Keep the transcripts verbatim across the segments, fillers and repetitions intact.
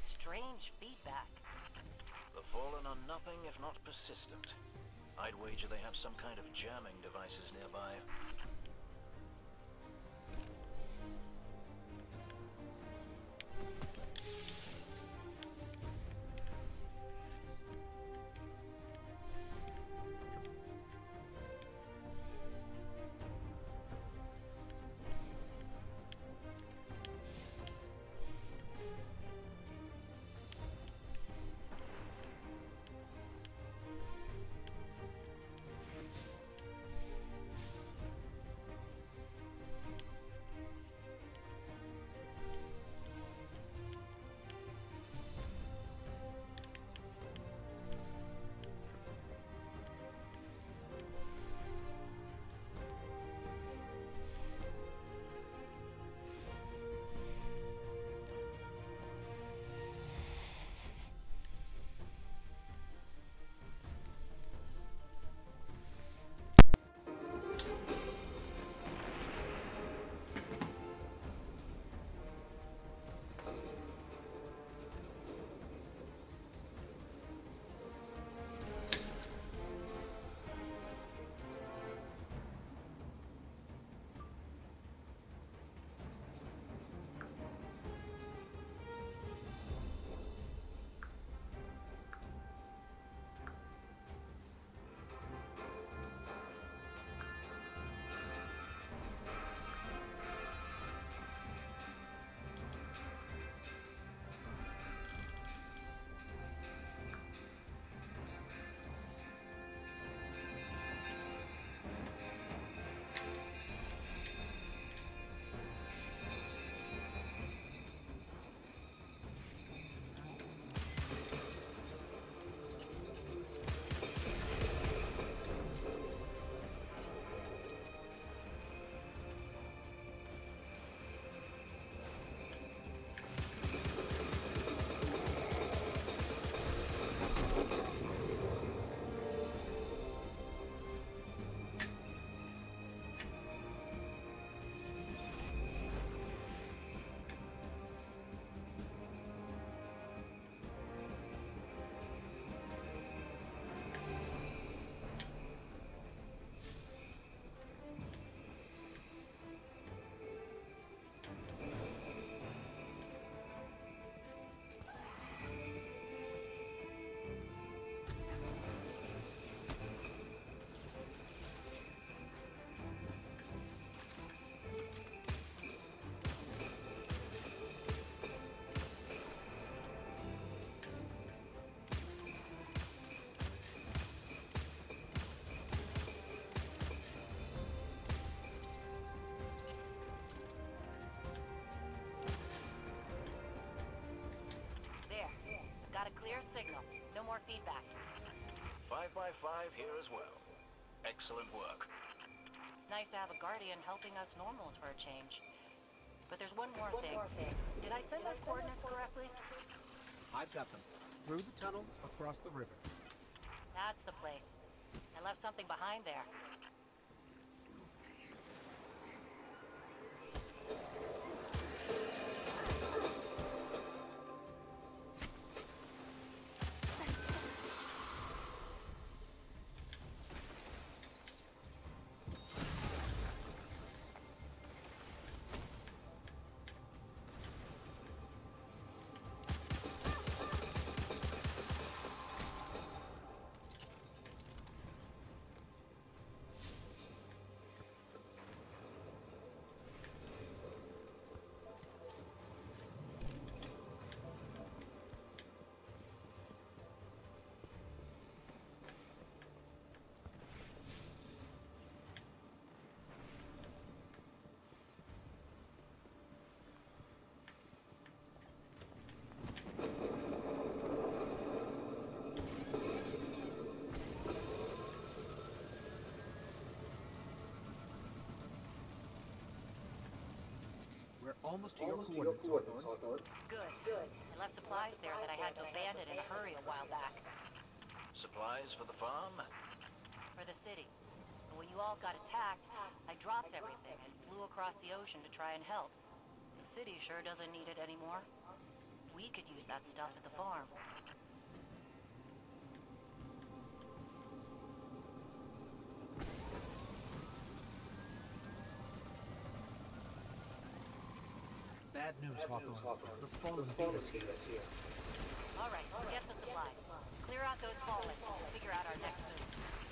strange feedback. The Fallen are nothing if not persistent. I'd wager they have some kind of jamming devices nearby. Signal. No more feedback. Five by five here as well. Excellent work. It's nice to have a Guardian helping us normals for a change. But there's one more One thing. more thing. Did I send those coordinates correctly? I've got them. Through the tunnel, across the river. That's the place. I left something behind there. Almost to Almost your to your coordinates, coordinates, Hawthorne. Hawthorne. Good. Good. I left supplies there that I had to abandon in a hurry a while back. Supplies for the farm? For the city. And when you all got attacked, I dropped everything and flew across the ocean to try and help. The city sure doesn't need it anymore. we could use that stuff at the farm. Bad news, Hawthorne. The Fallen beat us here. All right, get the supplies. Clear out those fallen. Figure out our next move.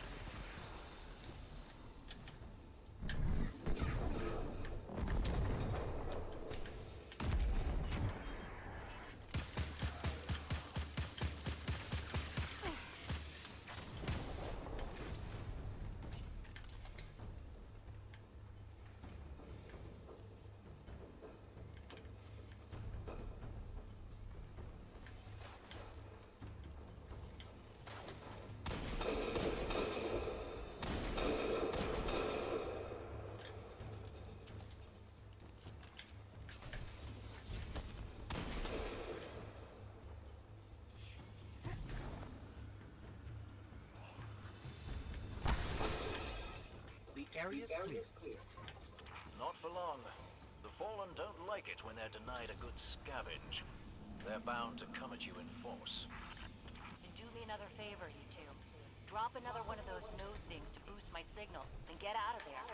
The area's clear. Not for long. The Fallen don't like it when they're denied a good scavenge. They're bound to come at you in force. And do me another favor, you two. Drop another one of those node things to boost my signal, then get out of there.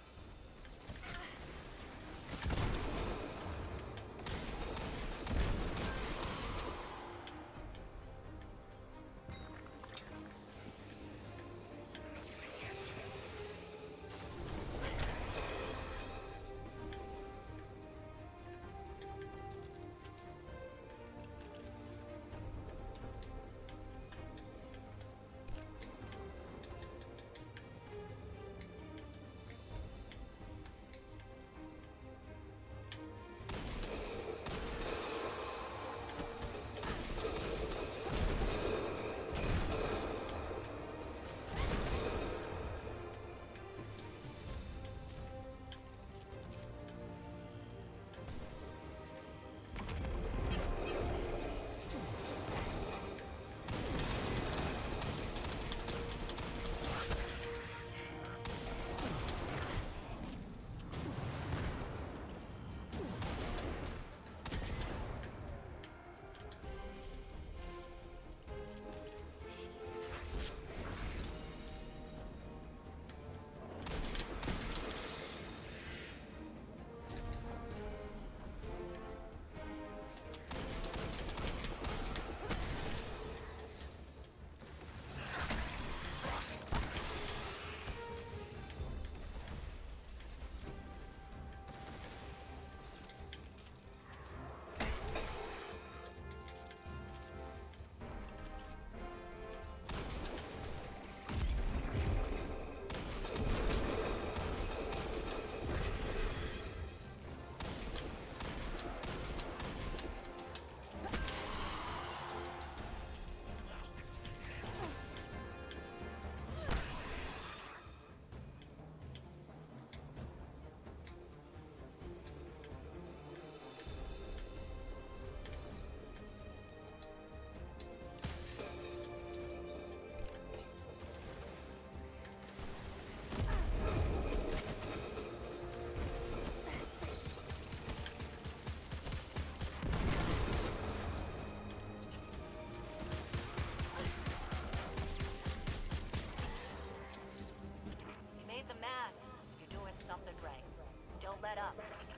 Let up.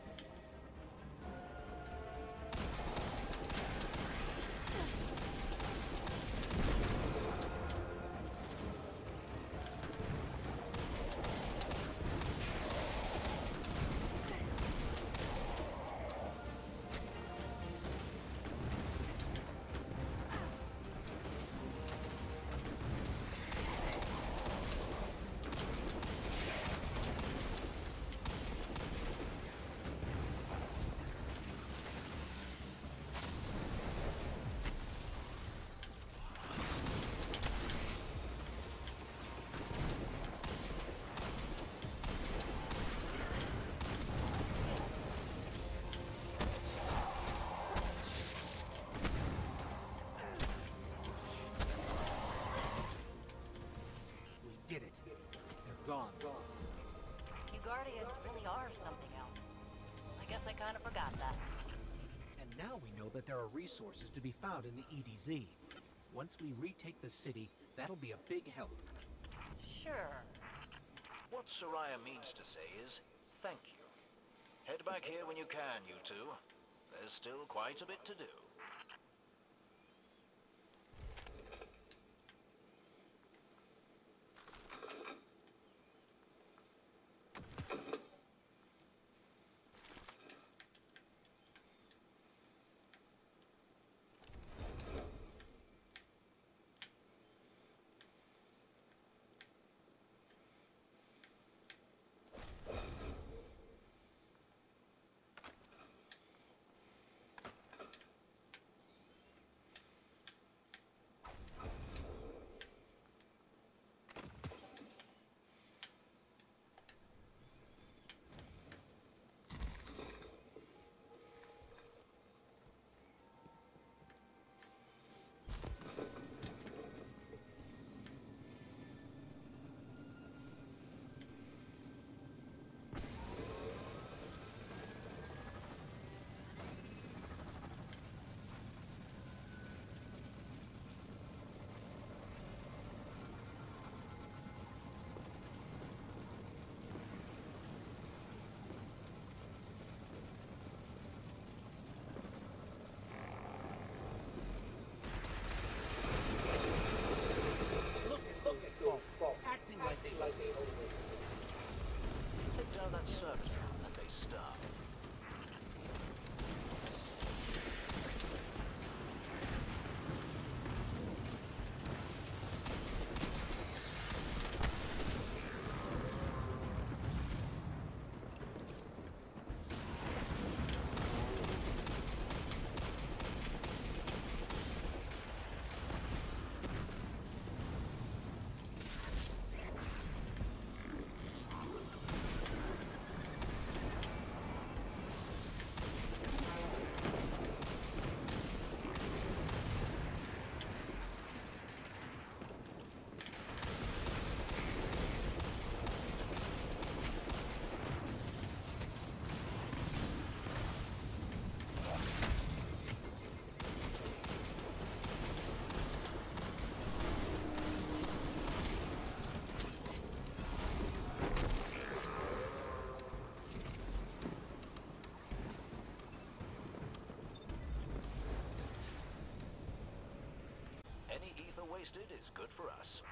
Did it. They're gone. You Guardians really are something else. I guess I kind of forgot that. And now we know that there are resources to be found in the E D Z. Once we retake the city, that'll be a big help. Sure. What Soraya means to say is, thank you. Head back here when you can, you two. There's still quite a bit to do. Acting like they like they Take down that service room and they stop. Any ether wasted is good for us.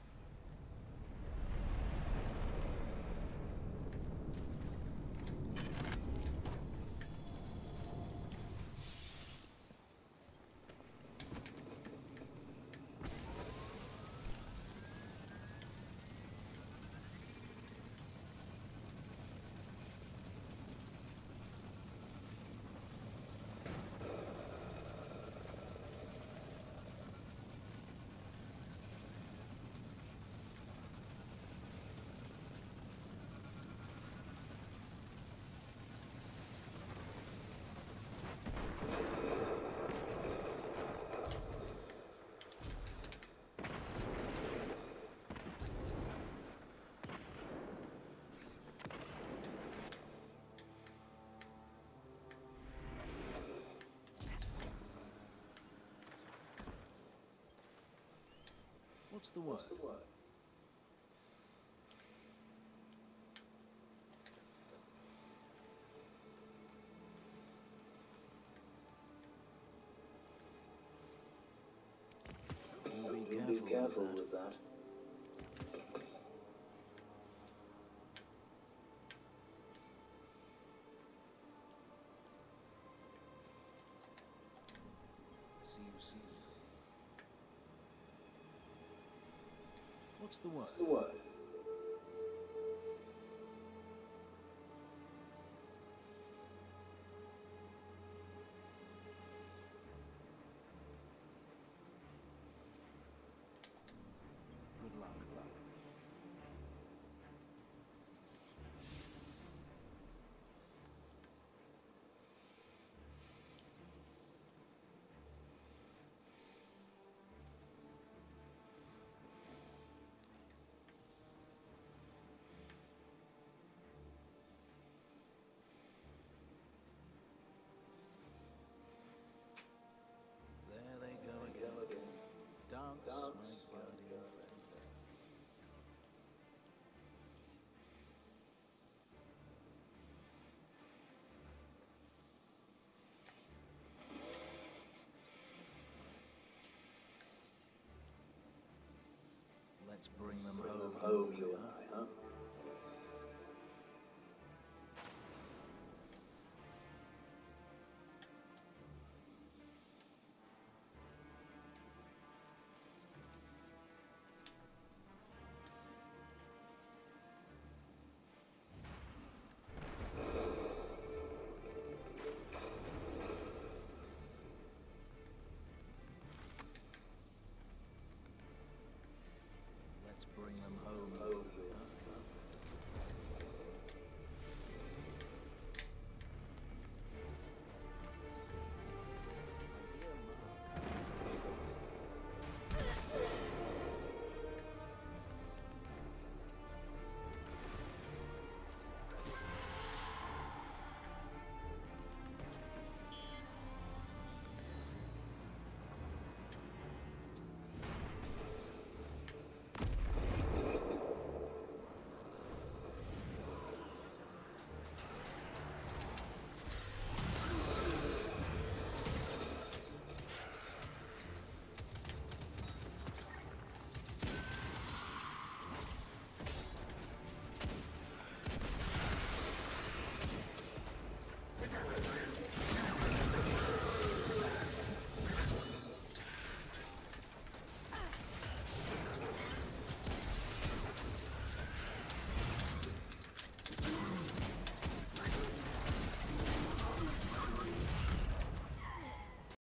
What's the word? You be careful with that. See you soon. What's the word? The word. Good luck. Good luck. Let's bring them Bring them home, home, you and I, huh? Let's bring them home, home.